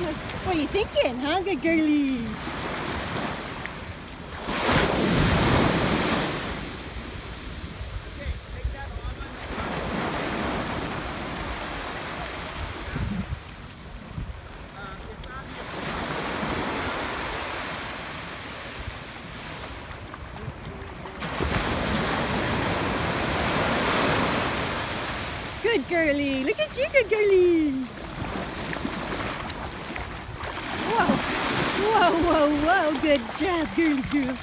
What are you thinking, huh? Good girly. Good girly. Look at you, good girly. Whoa. Whoa, whoa, whoa. Good job, girly girl.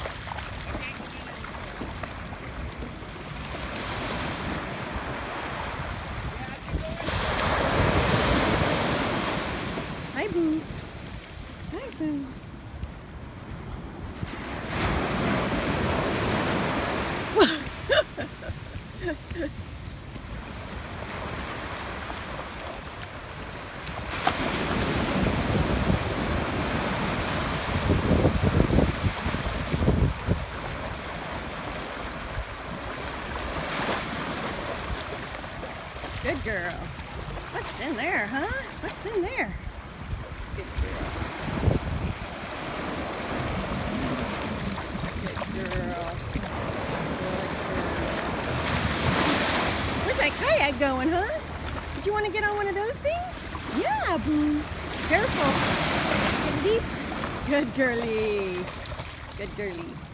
Hi, Boo. Hi, Boo. Good girl. What's in there, huh? What's in there? Good girl. Good girl. Where's that kayak going, huh? Did you want to get on one of those things? Yeah, Boo. Careful. Get deep. Good girly. Good girly.